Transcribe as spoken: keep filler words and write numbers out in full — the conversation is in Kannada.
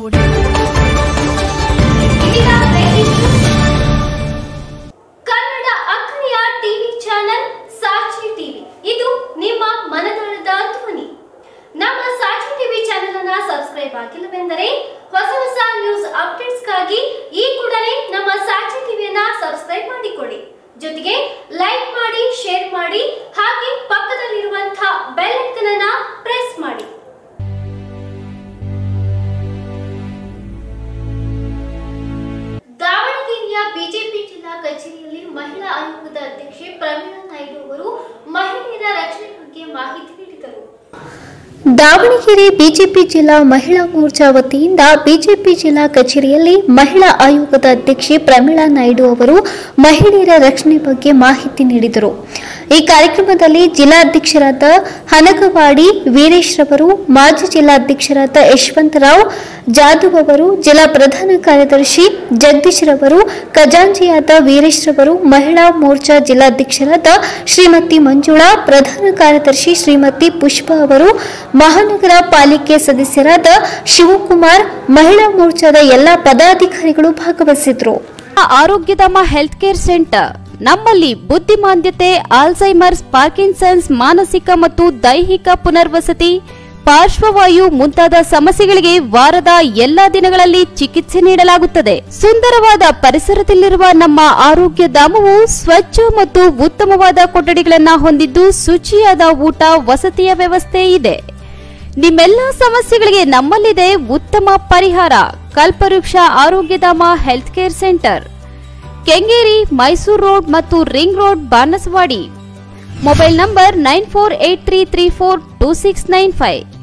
ನೋಡಿ. ಕನ್ನಡ ಅಕ್ಕರೆಯ ಟಿವಿ ಚಾನೆಲ್ ಸಾಕ್ಷಿ ಟಿವಿ, ಇದು ನಿಮ್ಮ ಮನದಾಳದ ಧ್ವನಿ. ನಮ್ಮ ಸಾಕ್ಷಿ ಟಿವಿ ಚಾನೆಲ್ ಅನ್ನು ಸಬ್ಸ್ಕ್ರೈಬ್ ಆಗಿಲ್ಲವೆಂದರೆ ಹೊಸ ಹೊಸ ನ್ಯೂಸ್ ಅಪ್ಡೇಟ್ಸ್ಗಾಗಿ ಈ ಕೂಡಲೇ ನಮ್ಮ ಸಾಕ್ಷಿ ಟಿವಿಯನ್ನ ಸಬ್ಸ್ಕ್ರೈಬ್ ಮಾಡಿಕೊಳ್ಳಿ. ಜೊತೆಗೆ ಲೈಕ್ ಮಾಡಿ, ಶೇರ್ ಮಾಡಿ, ಹಾಗೆ ಪಕ್ಕದಲ್ಲಿರುವಂತಹ ಬೆಲ್ ಐಕಾನ್ ಅನ್ನು ಪ್ರೆಸ್ ಮಾಡಿ. ದಾವಣಗೆರೆಯ ಬಿಜೆಪಿ ಜಿಲ್ಲಾ ಕಚೇರಿಯಲ್ಲಿ ಮಹಿಳಾ ಆಯೋಗದ ಅಧ್ಯಕ್ಷೆ ಪ್ರಮೀಳಾ ನಾಯ್ಡು ಅವರು ಮಹಿಳೆಯರ ರಕ್ಷಣೆ ಬಗ್ಗೆ ಮಾಹಿತಿ ನೀಡಿದರು. ದಾವಣಗೆರೆ ಬಿಜೆಪಿ ಜಿಲ್ಲಾ ಮಹಿಳಾ ಮೋರ್ಚಾ ವತಿಯಿಂದ ಬಿಜೆಪಿ ಜಿಲ್ಲಾ ಕಚೇರಿಯಲ್ಲಿ ಮಹಿಳಾ ಆಯೋಗದ ಅಧ್ಯಕ್ಷೆ ಪ್ರಮೀಳಾ ನಾಯ್ಡು ಅವರು ಮಹಿಳೆಯರ ರಕ್ಷಣೆ ಬಗ್ಗೆ ಮಾಹಿತಿ ನೀಡಿದರು. ಈ ಕಾರ್ಯಕ್ರಮದಲ್ಲಿ ಜಿಲ್ಲಾಧ್ಯಕ್ಷರಾದ ಹನಗವಾಡಿ ವೀರೇಶ್ ರವರು, ಮಾಜಿ ಜಿಲ್ಲಾಧ್ಯಕ್ಷರಾದ ಯಶವಂತರಾವ್ ಜಾಧವ್ ಅವರು, ಜಿಲ್ಲಾ ಪ್ರಧಾನ ಕಾರ್ಯದರ್ಶಿ ಜಗದೀಶ್ ರವರು, ಖಜಾಂಚಿಯಾದ ವೀರೇಶ್ ರವರು, ಮಹಿಳಾ ಮೋರ್ಚಾ ಜಿಲ್ಲಾಧ್ಯಕ್ಷರಾದ ಶ್ರೀಮತಿ ಮಂಜುಳಾ, ಪ್ರಧಾನ ಕಾರ್ಯದರ್ಶಿ ಶ್ರೀಮತಿ ಪುಷ್ಪ ಅವರು, ಮಹಾನಗರ ಪಾಲಿಕೆ ಸದಸ್ಯರಾದ ಶಿವಕುಮಾರ್, ಮಹಿಳಾ ಮೋರ್ಚಾದ ಎಲ್ಲಾ ಪದಾಧಿಕಾರಿಗಳು ಭಾಗವಹಿಸಿದ್ರು. ಆರೋಗ್ಯಧಾಮ ಹೆಲ್ತ್ ಕೇರ್ ಸೆಂಟರ್ ನಮ್ಮಲ್ಲಿ ಬುದ್ಧಿಮಾಂದ್ಯತೆ, ಆಲ್ಝೈಮರ್ಸ್, ಪಾರ್ಕಿನ್ಸನ್ಸ್, ಮಾನಸಿಕ ಮತ್ತು ದೈಹಿಕ ಪುನರ್ವಸತಿ, ಪಾರ್ಶ್ವವಾಯು ಮುಂತಾದ ಸಮಸ್ಯೆಗಳಿಗೆ ವಾರದ ಎಲ್ಲಾ ದಿನಗಳಲ್ಲಿ ಚಿಕಿತ್ಸೆ ನೀಡಲಾಗುತ್ತದೆ. ಸುಂದರವಾದ ಪರಿಸರದಲ್ಲಿರುವ ನಮ್ಮ ಆರೋಗ್ಯ ಧಾಮವು ಸ್ವಚ್ಛ ಮತ್ತು ಉತ್ತಮವಾದ ಕೊಠಡಿಗಳನ್ನು ಹೊಂದಿದ್ದು ಶುಚಿಯಾದ ಊಟ, ವಸತಿಯ ವ್ಯವಸ್ಥೆ ಇದೆ. ನಿಮ್ಮೆಲ್ಲ ಸಮಸ್ಯೆಗಳಿಗೆ ನಮ್ಮಲ್ಲಿದೆ ಉತ್ತಮ ಪರಿಹಾರ. Kalpavriksha Arogyadhama health care centre, Kengeri, Mysuru road ಮತ್ತು ring road, Banaswadi. Mobile number nine four eight three three four two six nine five.